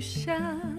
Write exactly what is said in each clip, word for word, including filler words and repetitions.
下，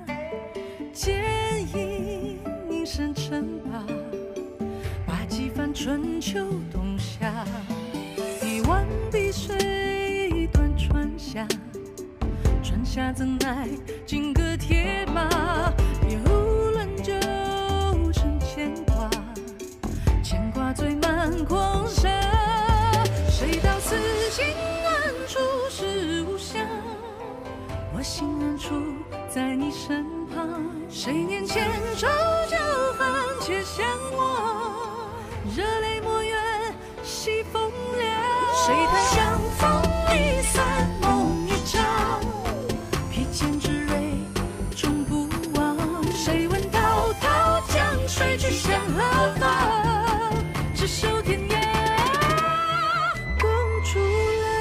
剑影凝神称霸，把几番春秋冬夏，一万碧水断川下，川下怎奈金戈铁马，也无论旧尘牵挂，牵挂醉满狂沙。谁道此心安处是无暇？我心安处在你身旁。谁念千愁交换，且向我热泪莫怨西风凉。谁叹相逢一散梦一场，披剑之锐终不忘。谁问滔滔江水去向何方？只手天涯共逐浪。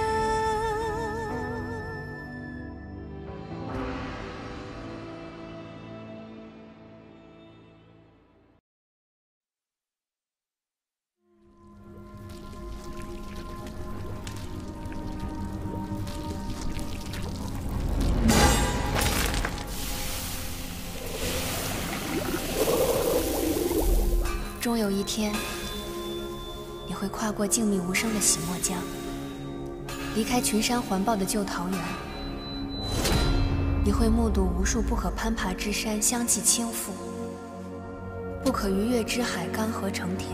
终有一天，你会跨过静谧无声的洗墨江，离开群山环抱的旧桃源。你会目睹无数不可攀爬之山相继倾覆，不可逾越之海干涸成田。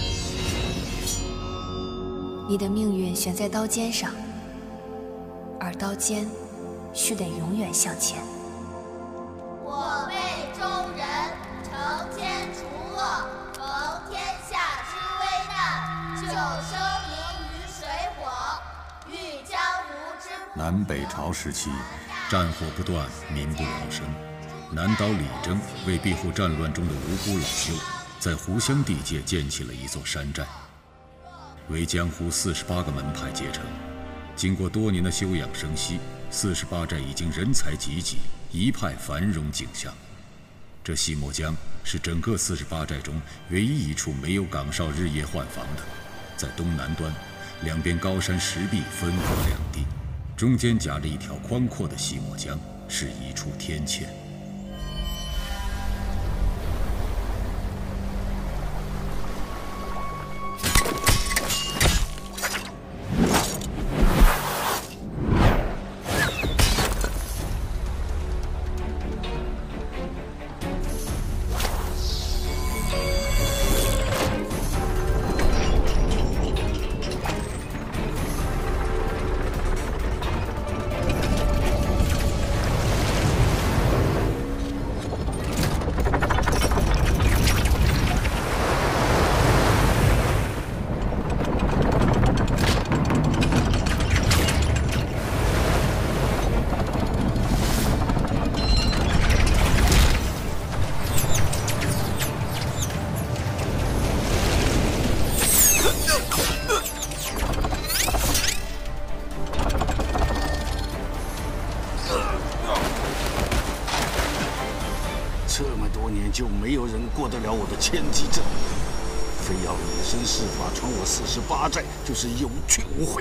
你的命运悬在刀尖上，而刀尖须得永远向前。 我辈中人，承天除恶，逢天下之危难，救生灵于水火，欲将吾之。 南北朝时期，战火不断，民不聊生。南岛李征为庇护战乱中的无辜老幼，在湖湘地界建起了一座山寨，为江湖四十八个门派结成。经过多年的休养生息，四十八寨已经人才济济，一派繁荣景象。这西墨江是整个四十八寨中唯一一处没有岗哨日夜换防的，在东南端，两边高山石壁分隔两地，中间夹着一条宽阔的西墨江，是一处天堑。 就没有人过得了我的千机阵，非要以身试法闯我四十八寨，就是有去无回。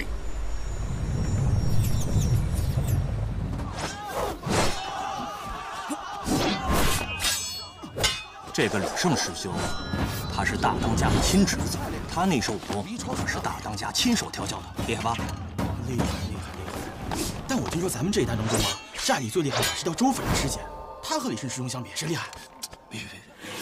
这个李胜师兄，他是大当家的亲侄子，他那手武功可是大当家亲手调教的，厉害吧？ 厉害厉害厉害！但我听说咱们这一代当中啊，寨里最厉害的是叫周斐的师姐，他和李胜师兄相比，谁厉害？别别别！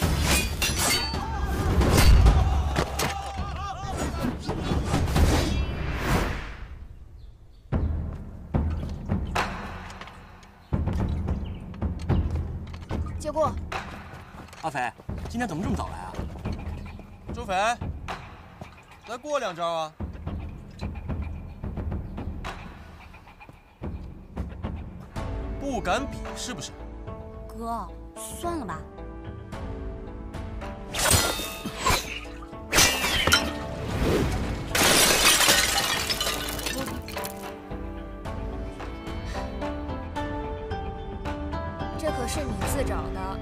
借过。 阿飞，今天怎么这么早来啊？ 周斐，来过两招啊！不敢比是不是？ 哥，算了吧。 这可是你自找的。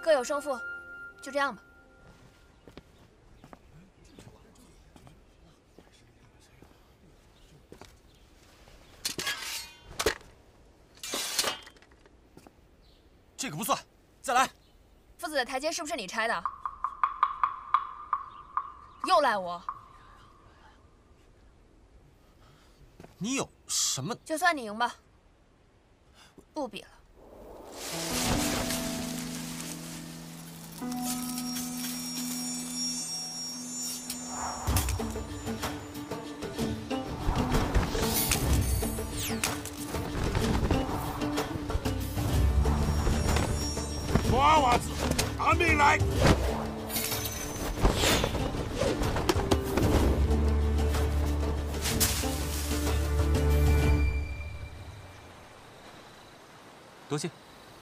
各有胜负，就这样吧。 这个不算，再来。 夫子的台阶是不是你拆的？又赖我。 你有什么？ 就算你赢吧，不比了。 瓜娃子，拿命来！ 多谢。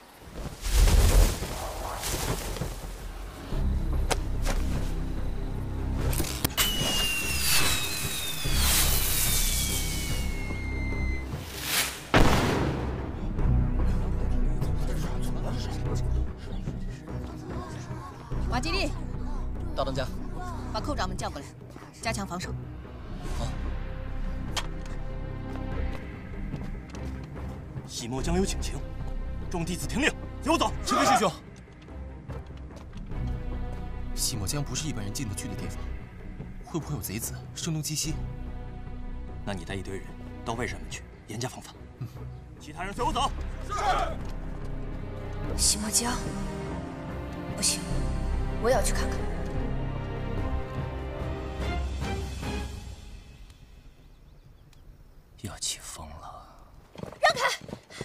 瓦吉利， 大当家， 把寇长们叫过来，加强防守。 好。西莫将有请求，众弟子听令，随我走。 启禀师兄，西莫江不是一般人进得去的地方，会不会有贼子声东击西？ 那你带一堆人到外山门去，严加防范。 嗯， 其他人随我走。 是。西莫江，不行。我也要去看看。 要起风了！ 让开！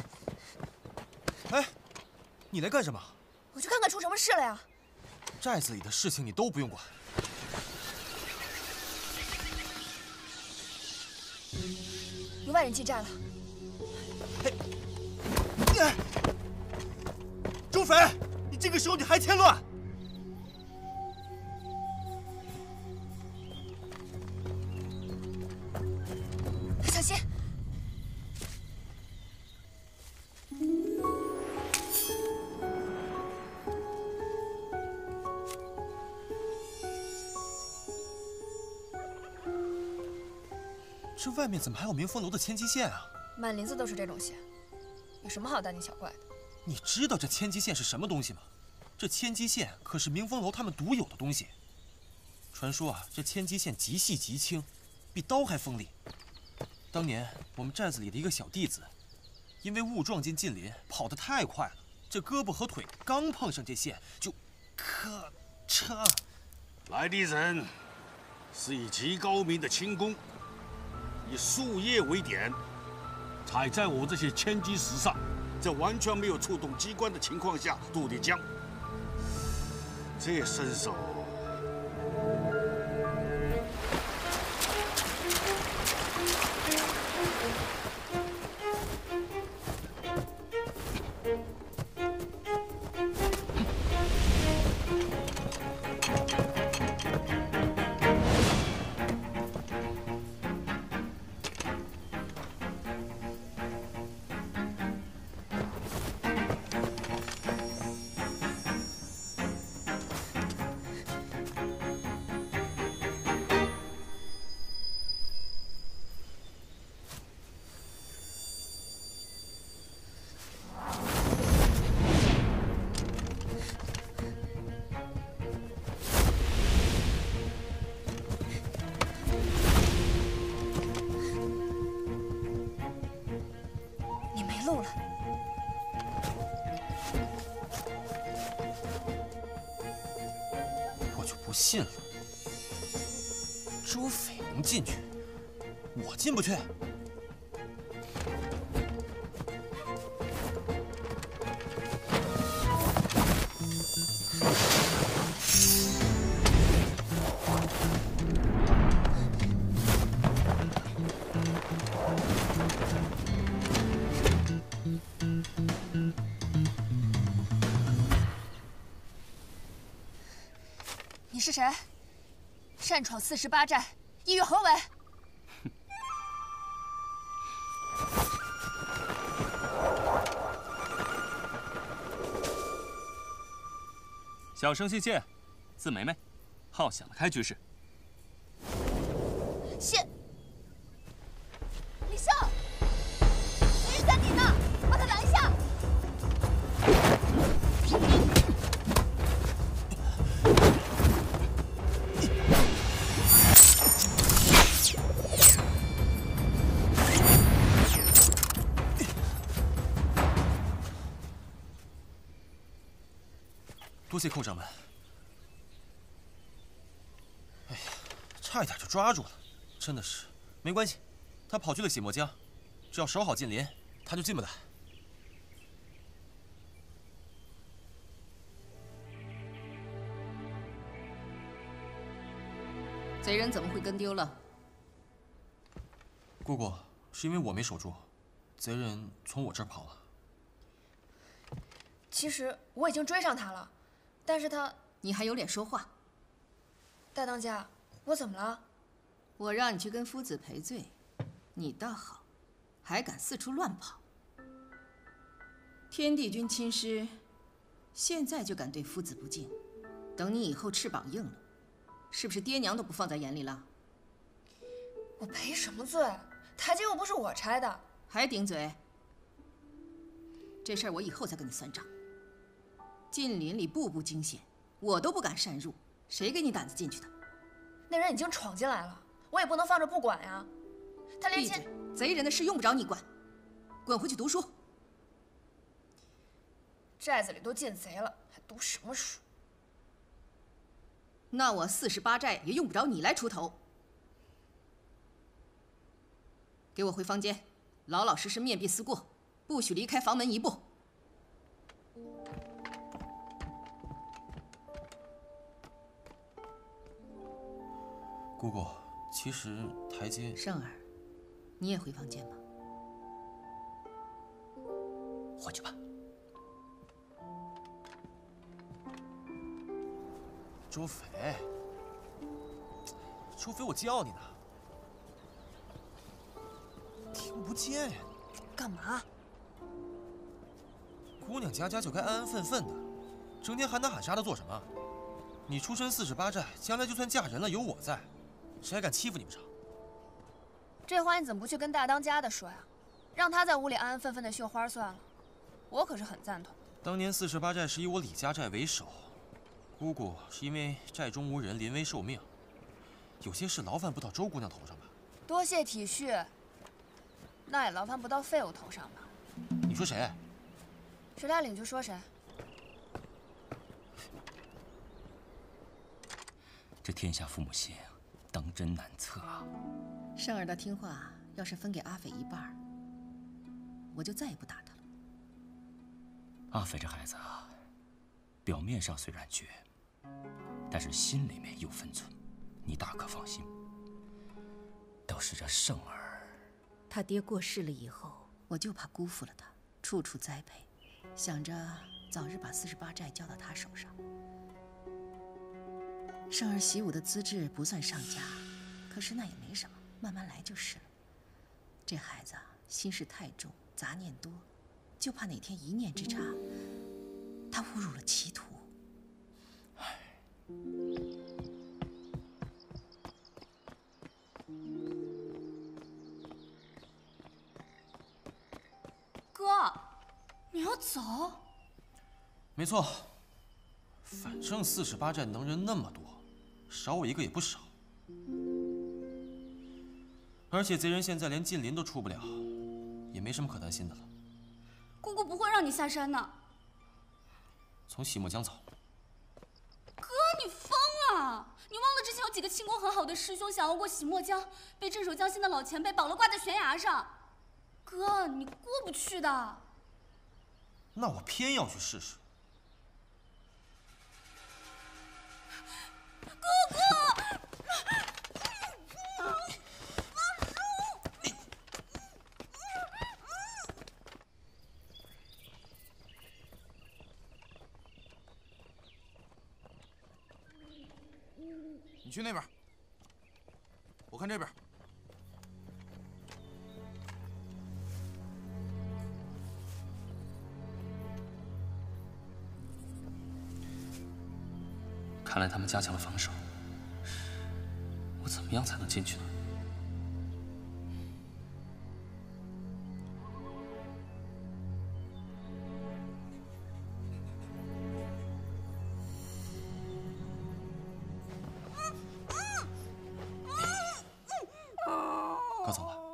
哎，你来干什么？ 我去看看出什么事了呀！ 寨子里的事情你都不用管。 有外人进寨了。 嘿，你，朱斐，你这个时候你还添乱！ 小心！ 这外面怎么还有明风楼的千机线啊？ 满林子都是这种线，有什么好大惊小怪的？ 你知道这千机线是什么东西吗？这千机线可是明风楼他们独有的东西。传说啊，这千机线极细极轻，比刀还锋利。当年我们寨子里的一个小弟子，因为误撞进近林，跑得太快了，这胳膊和腿刚碰上这线，就咔嚓。 来的人是以极高明的轻功，以树叶为点，踩在我这些千机石上，在完全没有触动机关的情况下渡的江。这身手。 路了。 我就不信了，朱斐能进去，我进不去。 你是谁？擅闯四十八寨，意欲何为？ 小生姓谢，字梅梅，号想得开居士。 谢。李胜，敌人在你那，把他拦下。 多谢寇掌门。哎呀，差一点就抓住了，真的是。没关系，他跑去了洗墨江，只要守好近邻，他就进不来。 贼人怎么会跟丢了？ 姑姑，是因为我没守住，贼人从我这儿跑了。 其实我已经追上他了。 但是他， 你还有脸说话？ 大当家，我怎么了？ 我让你去跟夫子赔罪，你倒好，还敢四处乱跑。天地君亲师，现在就敢对夫子不敬，等你以后翅膀硬了，是不是爹娘都不放在眼里了？ 我赔什么罪？台阶又不是我拆的。 还顶嘴？这事儿我以后再跟你算账。 近邻里步步惊险，我都不敢擅入，谁给你胆子进去的？ 那人已经闯进来了，我也不能放着不管呀。他连亲…… 贼人的事用不着你管，滚回去读书。 寨子里都进贼了，还读什么书？ 那我四十八寨也用不着你来出头。给我回房间，老老实实面壁思过，不许离开房门一步。 姑姑，其实台阶…… 胜儿，你也回房间吧。 回去吧。 周斐，周斐，我叫你呢，听不见呀！ 干嘛？ 姑娘家家就该安安分分的，整天喊打喊杀的做什么？你出身四十八寨，将来就算嫁人了，有我在。 谁还敢欺负你们上？ 这话你怎么不去跟大当家的说呀？让他在屋里安安分分的绣花算了。我可是很赞同。 当年四十八寨是以我李家寨为首，姑姑是因为寨中无人临危受命，有些事劳烦不到周姑娘头上吧？ 多谢体恤，那也劳烦不到废物头上吧？ 你说谁？ 谁带领就说谁。 这天下父母心啊！ 当真难测啊！ 胜儿的听话，要是分给阿斐一半，我就再也不打他了。 阿斐这孩子啊，表面上虽然倔，但是心里面有分寸，你大可放心。倒是这胜儿， 他爹过世了以后，我就怕辜负了他，处处栽培，想着早日把四十八寨交到他手上。 胜儿习武的资质不算上佳，可是那也没什么，慢慢来就是了。这孩子啊，心事太重，杂念多，就怕哪天一念之差，他误入了歧途。唉， 哥，你要走？ 没错，反正四十八寨能人那么多。 少我一个也不少，而且贼人现在连近邻都出不了，也没什么可担心的了。 姑姑不会让你下山的。 从洗墨江走。 哥，你疯了！你忘了之前有几个轻功很好的师兄想要过洗墨江，被镇守江心的老前辈绑了挂在悬崖上。哥，你过不去的。 那我偏要去试试。 姑姑，放手！ 你去那边，我看这边。 看来他们加强了防守，我怎么样才能进去呢？哥走了。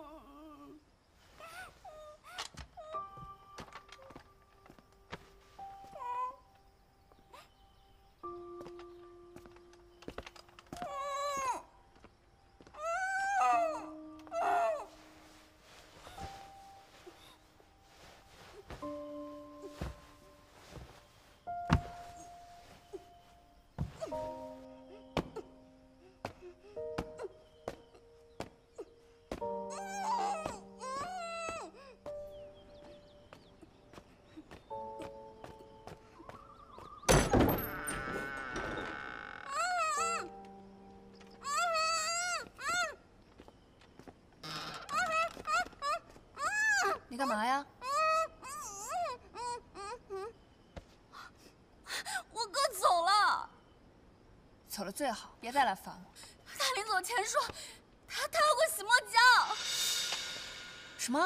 你干嘛呀？ 我哥走了， 走了最好，别再来烦我。 他临走前说，他他要过洗墨江。 什么？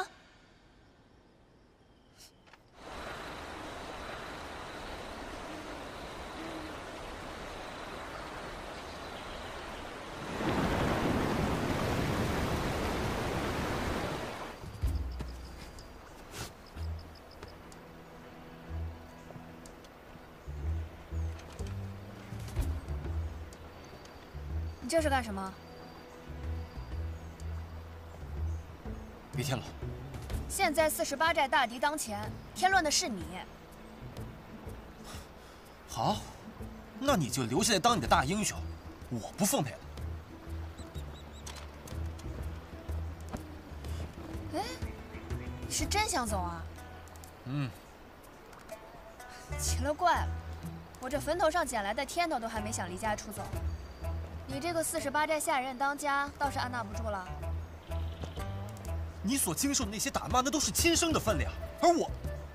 你这是干什么？ 李天龙， 现在四十八寨大敌当前，添乱的是你。 好，那你就留下来当你的大英雄，我不奉陪了。 哎，你是真想走啊？ 嗯。 奇了怪了，我这坟头上捡来的天头都还没想离家出走。 你这个四十八寨下任当家，倒是按捺不住了。 你所经受的那些打骂，那都是亲生的分量，而我，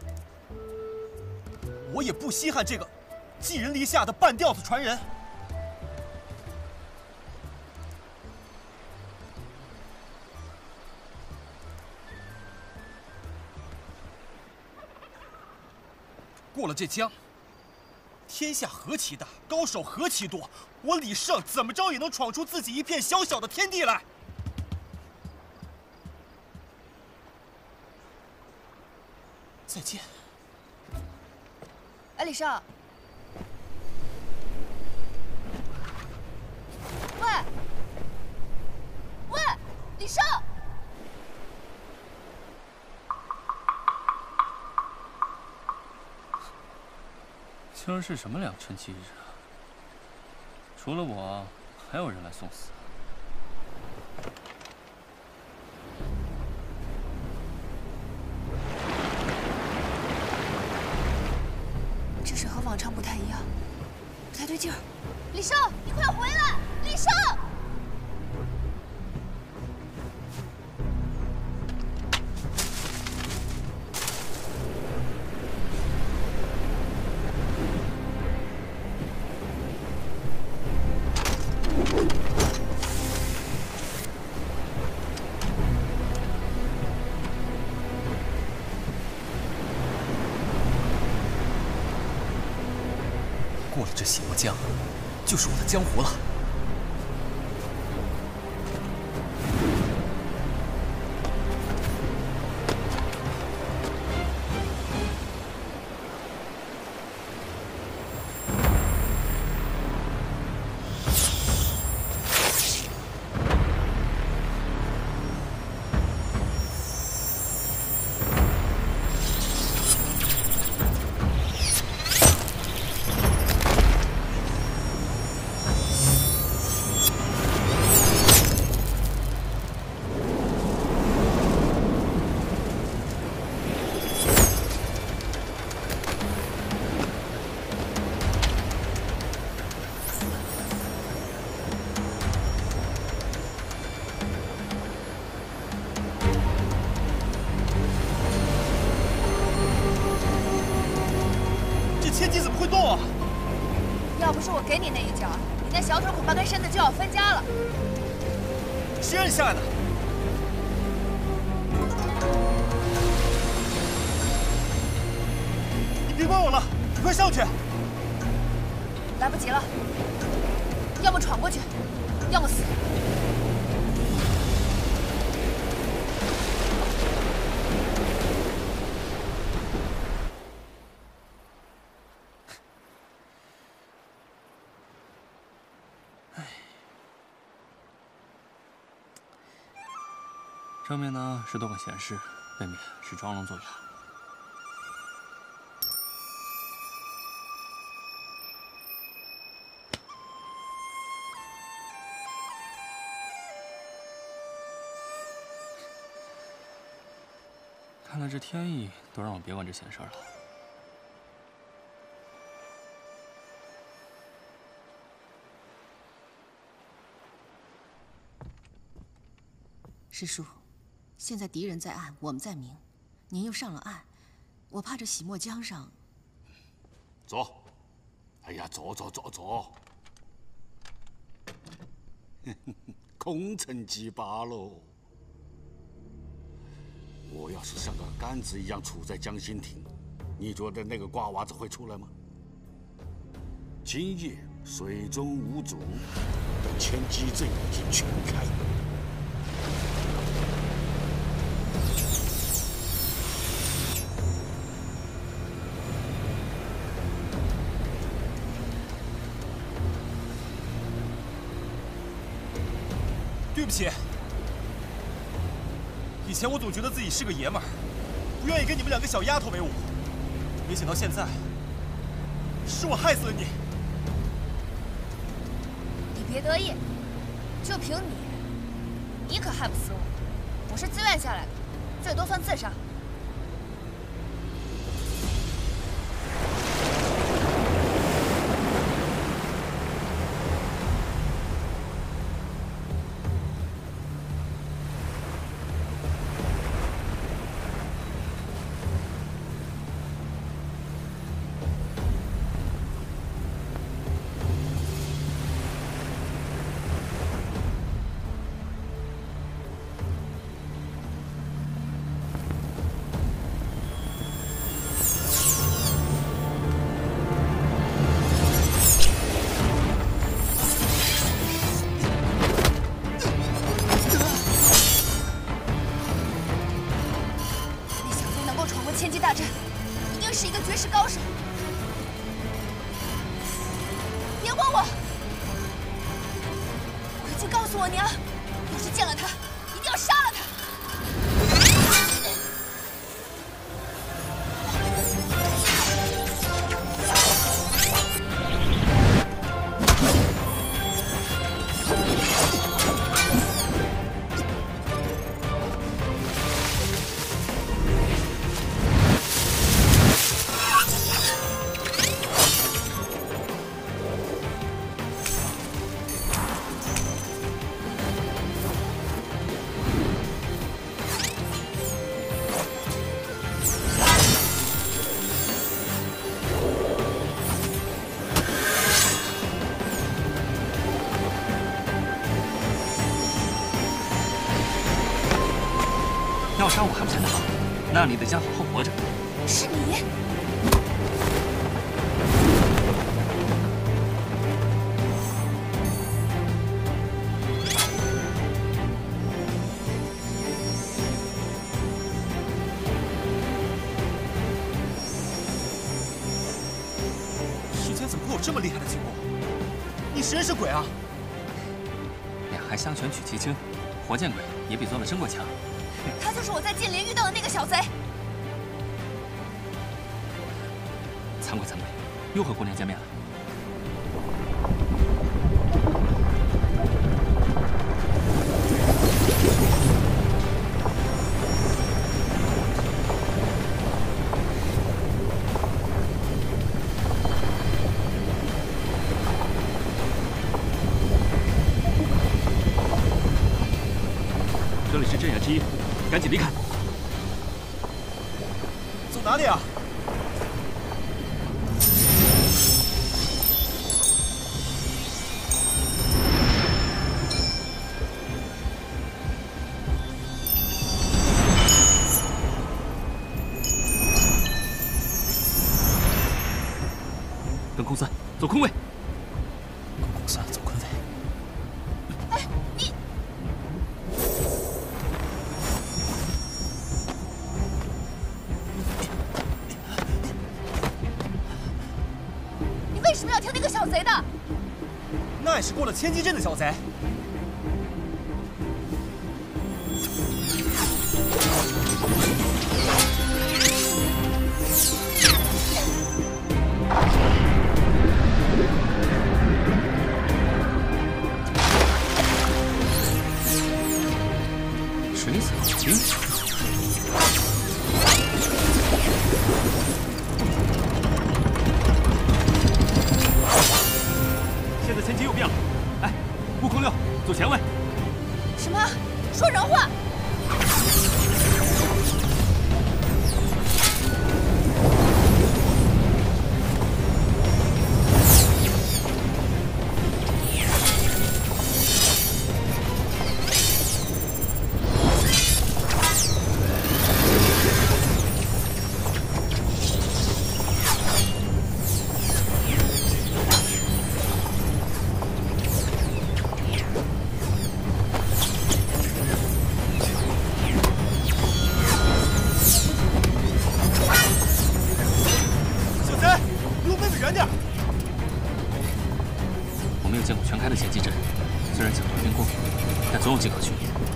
我也不稀罕这个寄人篱下的半吊子传人。过了这江，天下何其大，高手何其多。 我李胜怎么着也能闯出自己一片小小的天地来。再见。 哎，李胜。喂，喂，李胜。 今儿是什么两辰吉日啊？ 除了我，还有人来送死。 这事和往常不太一样，不太对劲儿。 李胜，你快回来！李胜！ 过了这洗墨江，就是我的江湖了。 要不是我给你那一脚，你那小腿恐怕跟身子就要分家了。 谁让你下来的？你别管我了，你快上去！ 来不及了，要么闯过去，要么死。 上面呢是多管闲事，背面是装聋作哑。看来这天意都让我别管这闲事了。 师叔。 现在敌人在暗，我们在明，您又上了岸，我怕这洗墨江上…… 走，哎呀，走走走走，空城计罢喽。我要是像个杆子一样杵在江心亭，你觉得那个瓜娃子会出来吗？今夜水中无主，千机阵已经全开。 对不起，以前我总觉得自己是个爷们儿，不愿意跟你们两个小丫头为伍，没想到现在是我害死了你。 你别得意，就凭你，你可害不死我，我是自愿下来的，最多算自杀。 要杀我还不简单？那你得先好好活着。 是你？ 世间怎么会有这么厉害的轻功？你是人是鬼啊？ 两害相权取其轻，活见鬼也比做了真鬼强。 他就是我在晋陵遇到的那个小贼。 惭愧惭愧，又和姑娘见面了。这里是镇雅之一。 赶紧离开！ 走哪里啊？ 跟公孙走空位。 跟公孙走坤位。 哎，你。 为什么要听那个小贼的？ 那也是过了千机阵的小贼。 水草兵。 现在前期有变了，来，悟空六走前位。 什么？说人话！ 总有迹可循。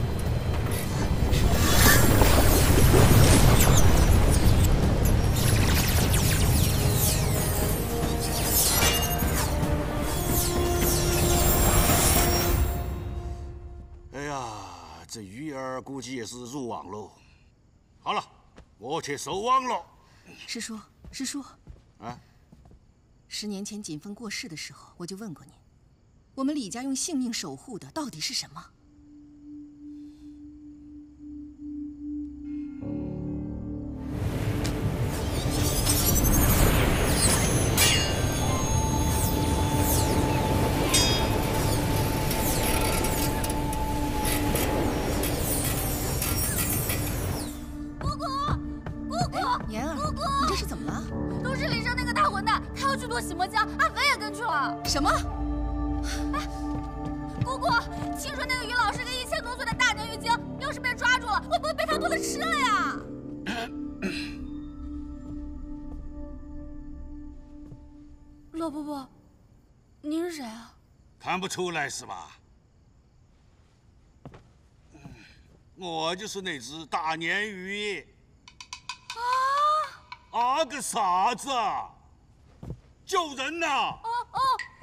哎呀，这鱼儿估计也是入网喽。好了，我去守网了。 师叔，师叔， 啊， 十年前锦峰过世的时候，我就问过你，我们李家用性命守护的到底是什么？ 洗魔江，阿飞也跟去了。 什么？ 哎，姑姑，听说那个于老师跟一千多岁的大年鱼精，要是被抓住了，会不会被他肚子吃了呀？老伯伯，您是谁啊？ 看不出来是吧？我就是那只大鲶鱼。啊！啊个啥子啊！ 救人呐！ 哦哦！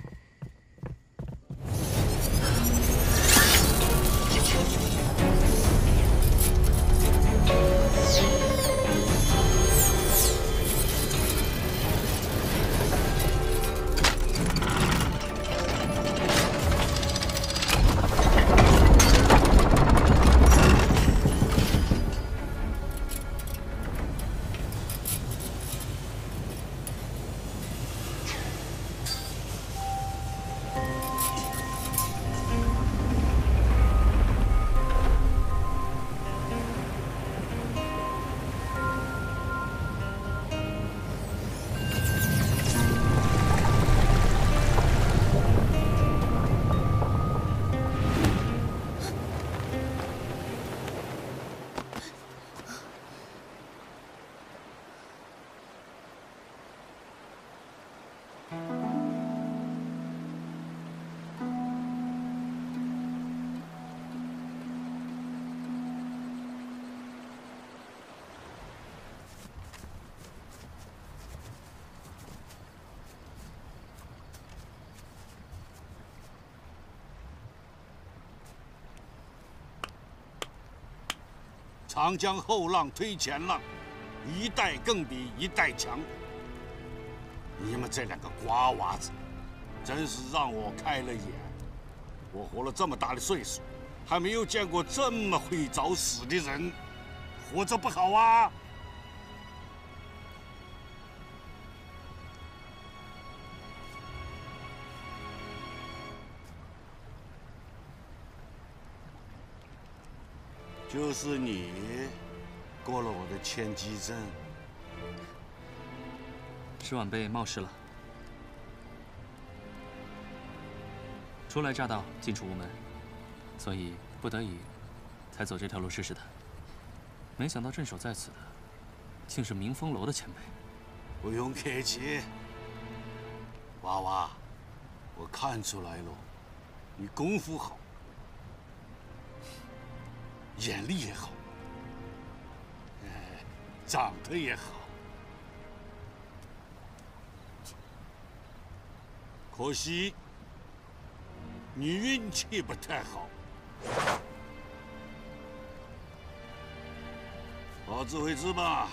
长江后浪推前浪，一代更比一代强。你们这两个瓜娃子，真是让我开了眼。我活了这么大的岁数，还没有见过这么会找死的人。活着不好啊！就是你过了我的千机阵。 石晚辈冒失了。 初来乍到，进出无门，所以不得已才走这条路试试的。没想到镇守在此的，竟是明风楼的前辈。 不用客气，娃娃，我看出来了，你功夫好，眼力也好，哎，长得也好。 可惜，你运气不太好。好自为之吧。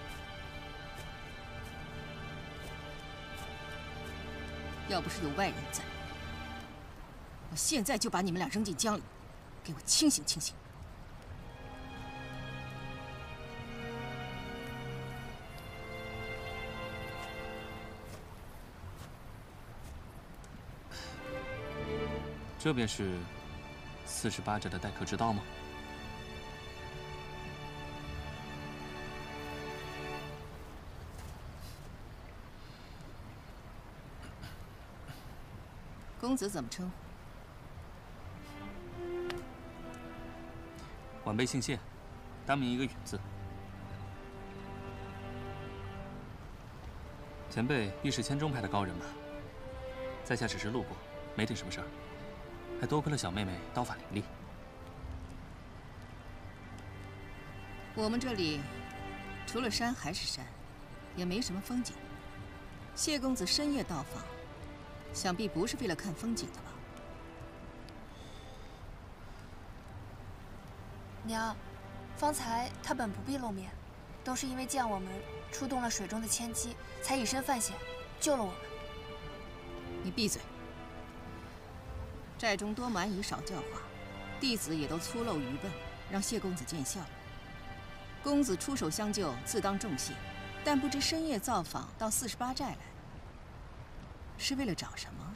要不是有外人在，我现在就把你们俩扔进江里，给我清醒清醒。 这便是四十八寨的待客之道吗？ 公子怎么称呼？ 晚辈姓谢，单名一个允字。前辈必是千中派的高人吧？在下只是路过，没点什么事儿。 还多亏了小妹妹刀法伶俐。 我们这里除了山还是山，也没什么风景。谢公子深夜到访，想必不是为了看风景的吧？ 娘，方才他本不必露面，都是因为见我们出动了水中的千机，才以身犯险救了我们。 你闭嘴！ 寨中多蛮夷，少教化，弟子也都粗陋愚笨，让谢公子见笑了。公子出手相救，自当重谢，但不知深夜造访到四十八寨来，是为了找什么？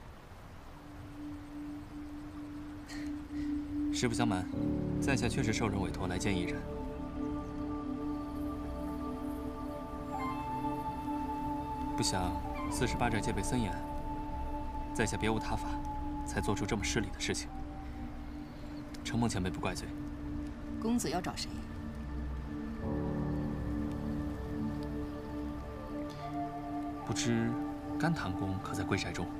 实不相瞒，在下确实受人委托来见一人。不想四十八寨戒备森严，在下别无他法。 才做出这么失礼的事情，承蒙前辈不怪罪。 公子要找谁？ 不知甘棠公可在贵寨中？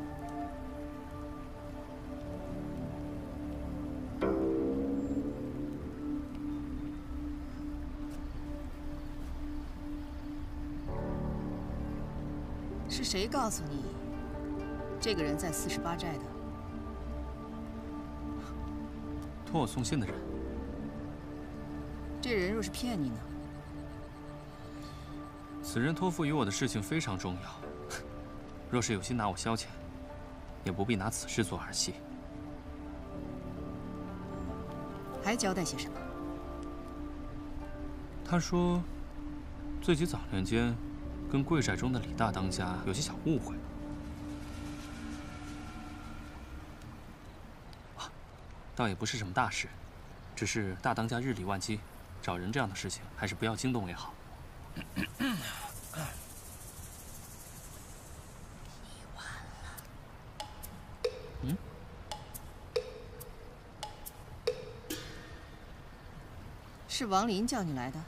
是谁告诉你这个人在四十八寨的？ 托我送信的人， 这人若是骗你呢？ 此人托付于我的事情非常重要，若是有心拿我消遣，也不必拿此事做儿戏。 还交代些什么？ 他说，最近早年间，跟贵寨中的李大当家有些小误会。 倒也不是什么大事，只是大当家日理万机，找人这样的事情还是不要惊动为好。 你完了。 嗯？ 是王林叫你来的？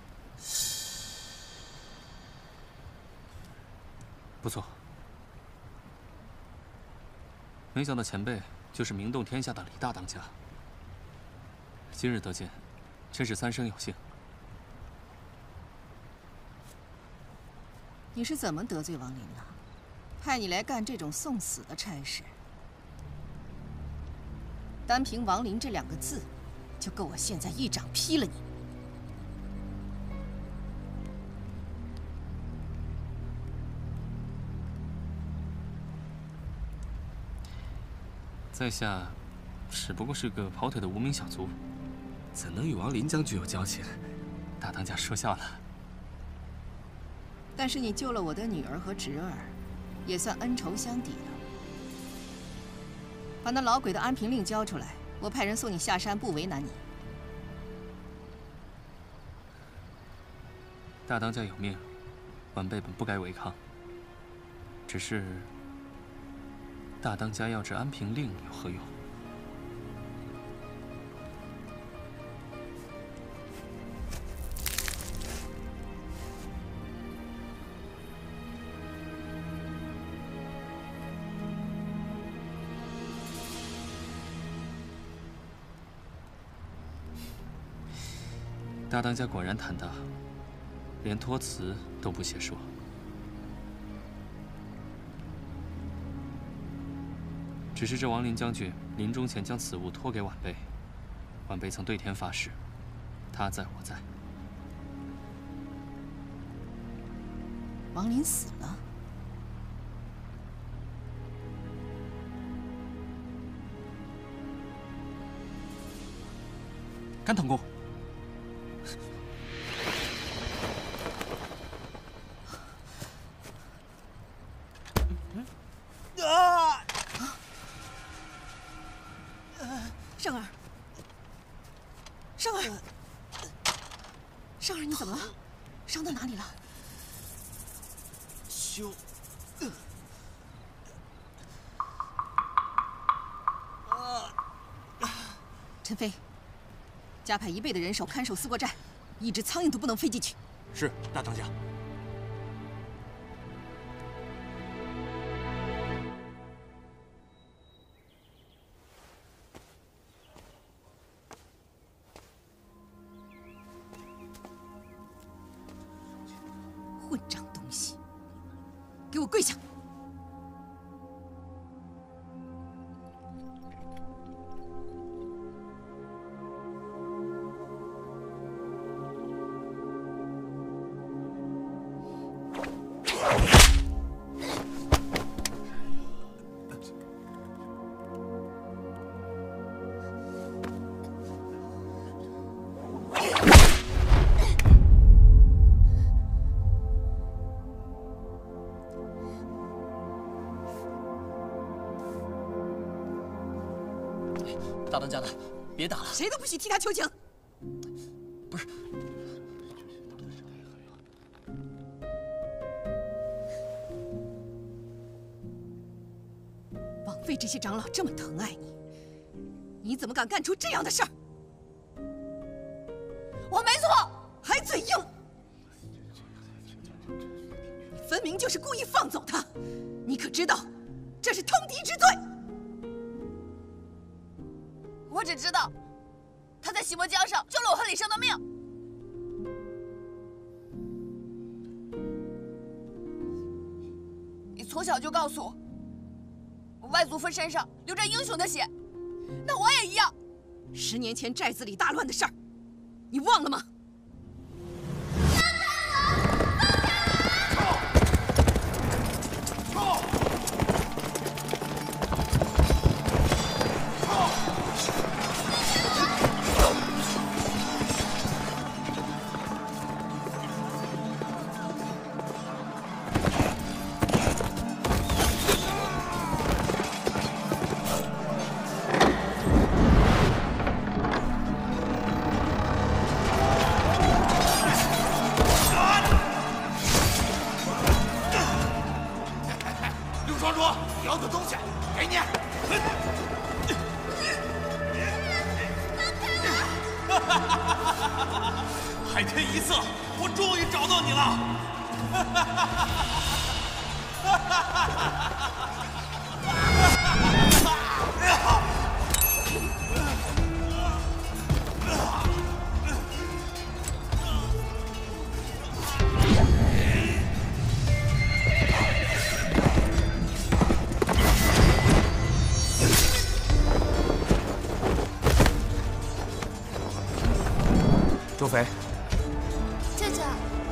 不错。没想到前辈就是名动天下的李大当家。 今日得见，真是三生有幸。 你是怎么得罪王林了？派你来干这种送死的差事，单凭王林这两个字，就够我现在一掌劈了你。 在下只不过是个跑腿的无名小卒。 怎能与王林将军有交情？ 大当家说笑了。 但是你救了我的女儿和侄儿，也算恩仇相抵了。把那老鬼的安平令交出来，我派人送你下山，不为难你。 大当家有命，晚辈本不该违抗。只是大当家要这安平令有何用？ 大当家果然胆大，连托辞都不屑说。只是这王林将军临终前将此物托给晚辈，晚辈曾对天发誓，他在我在。 王林死了。 甘藤公， 啊！胜儿，胜儿，胜儿，你怎么了？伤到哪里了？ 修。 陈飞，加派一倍的人手看守四国寨，一只苍蝇都不能飞进去。 是，大当家。 混账东西，给我跪下！ 大当家的，别打了！ 谁都不许替他求情。 不是， 枉费这些长老这么疼爱你，你怎么敢干出这样的事儿？ 我没错， 还嘴硬！你分明就是故意放走他，你可知道，这是通敌之罪。 我只知道，他在洗墨江上救了我和李生的命。你从小就告诉我，我外祖父身上流着英雄的血，那我也一样。 十年前寨子里大乱的事儿，你忘了吗？ 海天一色，我终于找到你了！ 周肥。 姐姐，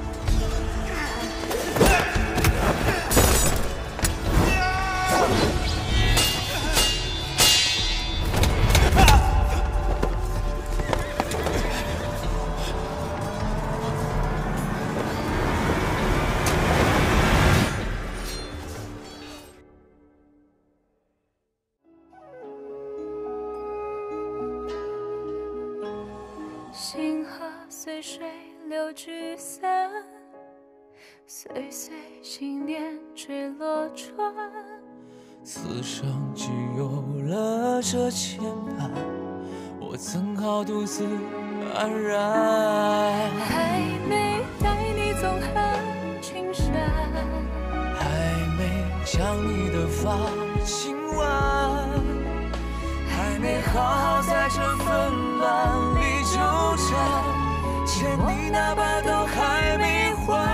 星河随水流聚散，岁岁心念坠落船。 此生只有了这牵绊，我怎好独自安然？ 还没带你纵横青山， 还没将你的发轻挽，还没好好在这纷乱里纠缠。 欠你那把刀还没还。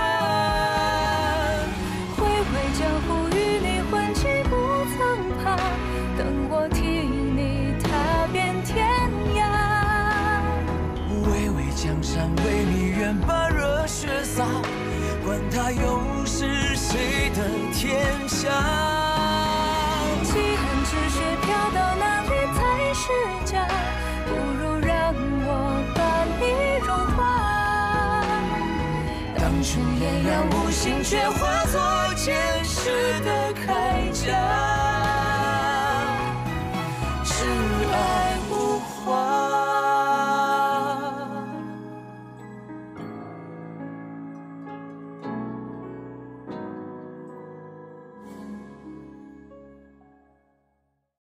回味江湖与你混迹不曾怕，等我替你踏遍天涯。 巍巍江山为你愿把热血洒，管他又是谁的天下。 既然纸屑飘到哪里才是家，不如让我把你融化。 当初炎阳无心，却化作前世的铠甲。